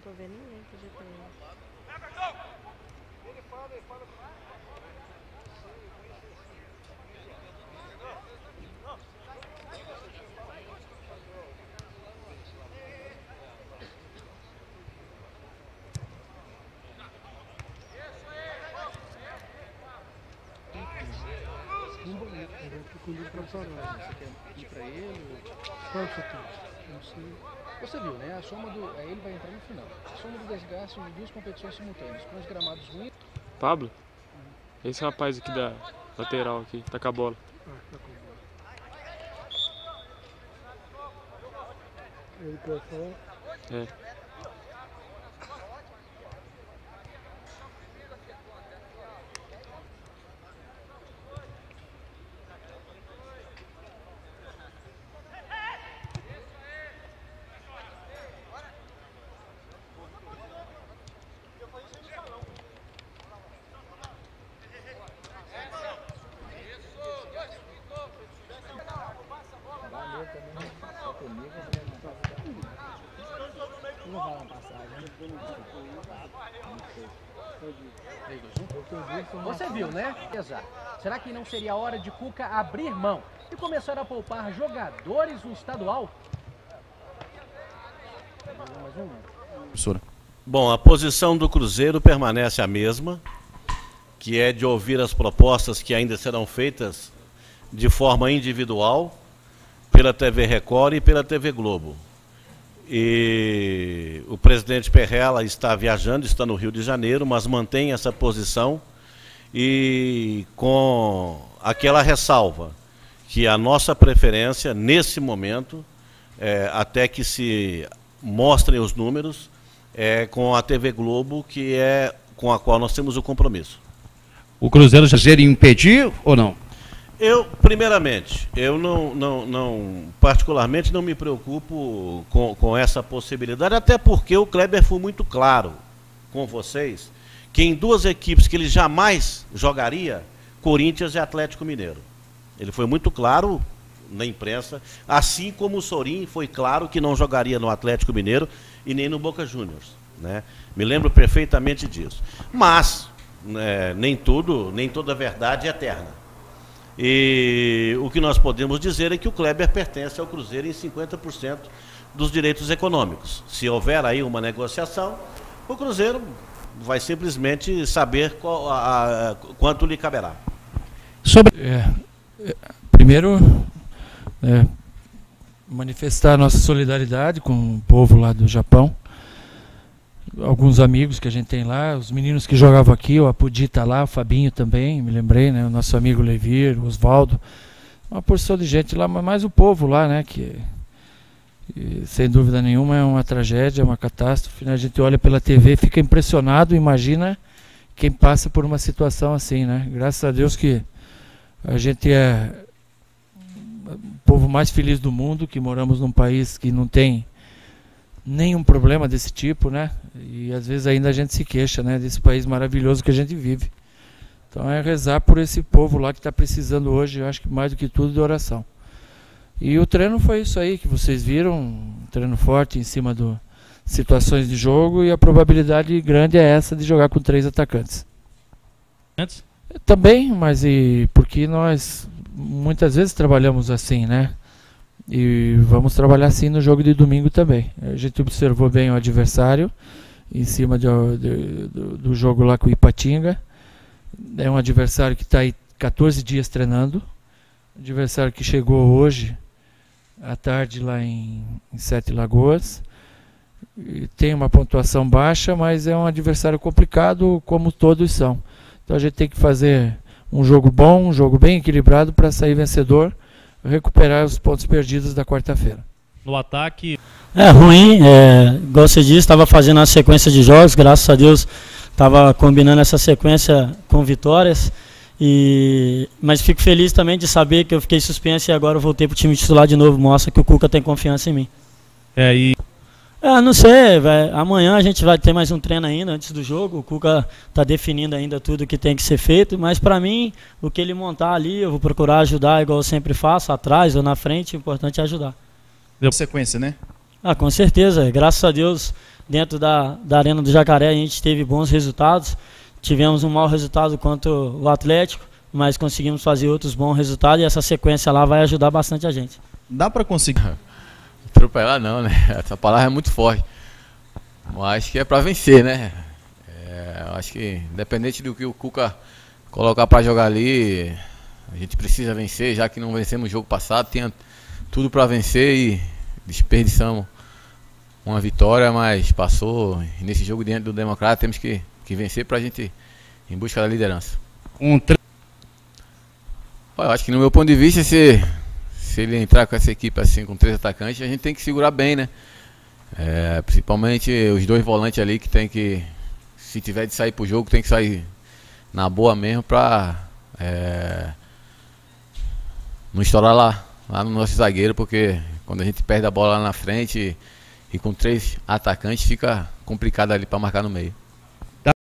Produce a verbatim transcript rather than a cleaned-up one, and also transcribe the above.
tô vendo ninguém pro G P M. Você quer ir pra ele? Qual você tem? Não sei. Você viu, né? A soma do. Ele vai entrar no final. A soma do desgaste de duas competições simultâneas, com os gramados ruins. Pablo? Esse rapaz aqui da lateral aqui, tá com a bola. Ah, tá com a bola. Ele quer falar? É. Você viu, né? Exato. Será que não seria hora de Cuca abrir mão e começar a poupar jogadores no estadual? Mais um. Bom, a posição do Cruzeiro permanece a mesma, que é de ouvir as propostas que ainda serão feitas de forma individual pela T V Record e pela T V Globo. E o presidente Perrella está viajando, está no Rio de Janeiro, mas mantém essa posição e com aquela ressalva que a nossa preferência nesse momento, é, até que se mostrem os números, é com a T V Globo, que é com a qual nós temos o compromisso. O Cruzeiro já seria impedir ou não? Eu, primeiramente, eu não, não, não, particularmente não me preocupo com, com essa possibilidade, até porque o Kleber foi muito claro com vocês que em duas equipes que ele jamais jogaria, Corinthians e Atlético Mineiro. Ele foi muito claro na imprensa, assim como o Sorin foi claro que não jogaria no Atlético Mineiro e nem no Boca Juniors, né? Me lembro perfeitamente disso. Mas é, nem tudo, nem toda verdade é eterna. E o que nós podemos dizer é que o Kleber pertence ao Cruzeiro em cinquenta por cento dos direitos econômicos. Se houver aí uma negociação, o Cruzeiro vai simplesmente saber qual, a, a, quanto lhe caberá. Sobre, é, é, primeiro, é, manifestar nossa solidariedade com o povo lá do Japão. Alguns amigos que a gente tem lá, os meninos que jogavam aqui, o Apudi tá lá, o Fabinho também, me lembrei, né? O nosso amigo Levir, o Osvaldo, uma porção de gente lá, mas mais o povo lá, né? Que, que sem dúvida nenhuma é uma tragédia, é uma catástrofe, né? A gente olha pela T V, fica impressionado, imagina quem passa por uma situação assim, né? Graças a Deus que a gente é o povo mais feliz do mundo, que moramos num país que não tem nenhum problema desse tipo, né? E às vezes ainda a gente se queixa, né? Desse país maravilhoso que a gente vive. Então é rezar por esse povo lá que está precisando hoje, eu acho que mais do que tudo, de oração. E o treino foi isso aí que vocês viram, um treino forte em cima de situações de jogo, e a probabilidade grande é essa de jogar com três atacantes. Antes? Também, mas e porque nós muitas vezes trabalhamos assim, né? E vamos trabalhar assim no jogo de domingo também. A gente observou bem o adversário em cima de, de, do, do jogo lá com o Ipatinga. É um adversário que está aí quatorze dias treinando. Adversário que chegou hoje à tarde lá em, em Sete Lagoas. E tem uma pontuação baixa, mas é um adversário complicado, como todos são. Então a gente tem que fazer um jogo bom, um jogo bem equilibrado para sair vencedor, recuperar os pontos perdidos da quarta-feira. No ataque... É ruim, é, igual você disse, estava fazendo a sequência de jogos, graças a Deus estava combinando essa sequência com vitórias, e, mas fico feliz também de saber que eu fiquei suspenso e agora eu voltei para o time titular de novo, mostra que o Cuca tem confiança em mim. É, e... É, não sei, véio, amanhã a gente vai ter mais um treino ainda antes do jogo, o Cuca está definindo ainda tudo que tem que ser feito, mas para mim, o que ele montar ali, eu vou procurar ajudar igual eu sempre faço, atrás ou na frente, o importante é ajudar. Deu sequência, né? Ah, com certeza, graças a Deus, dentro da, da Arena do Jacaré a gente teve bons resultados. Tivemos um mau resultado contra o Atlético, mas conseguimos fazer outros bons resultados e essa sequência lá vai ajudar bastante a gente. Dá para conseguir? Atropelar não, né? Essa palavra é muito forte. Mas que é para vencer, né? É, eu acho que independente do que o Cuca colocar para jogar ali, a gente precisa vencer, já que não vencemos o jogo passado, tinha tudo para vencer e desperdiçamos uma vitória, mas passou. E nesse jogo diante do Democrata temos que, que vencer para a gente ir em busca da liderança. Um tre... Eu acho que no meu ponto de vista, se, se ele entrar com essa equipe assim, com três atacantes, a gente tem que segurar bem, né? É, principalmente os dois volantes ali que tem que, se tiver de sair pro jogo, tem que sair na boa mesmo pra é, não estourar lá, lá no nosso zagueiro, porque quando a gente perde a bola lá na frente e, e com três atacantes fica complicado ali pra marcar no meio.